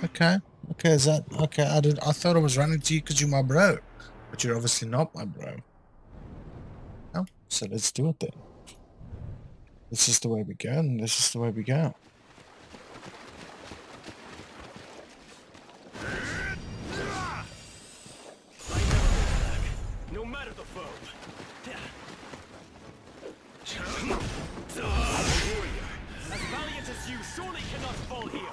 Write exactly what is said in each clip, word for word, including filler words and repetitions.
Okay. Okay, is that okay? I did. I thought I was running to you because you're my bro, but you're obviously not my bro. No. So let's do it then. This is the way we go, and this is the way we go. No matter the foe. Warrior, as valiant as you surely cannot fall here.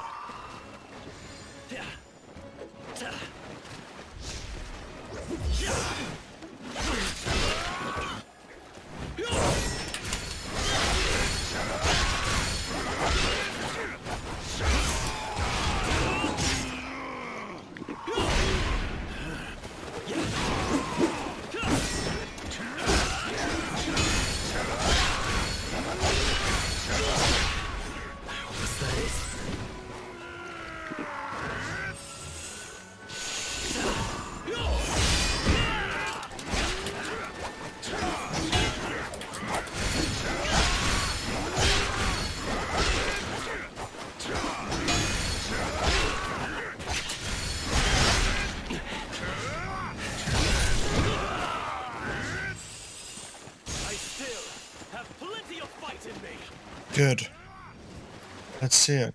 Good. Let's see it.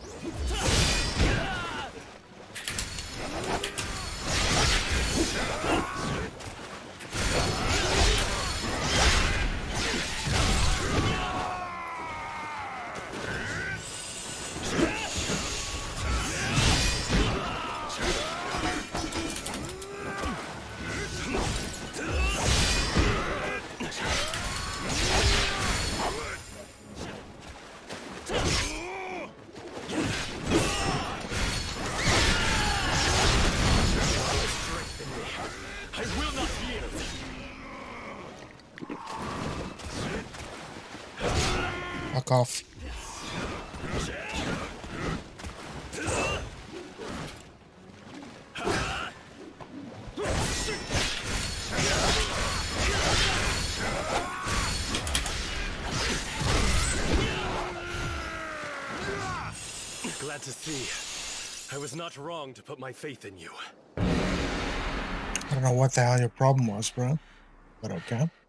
Fuck off. Glad to see. I was not wrong to put my faith in you. I don't know what the hell your problem was, bro. But okay.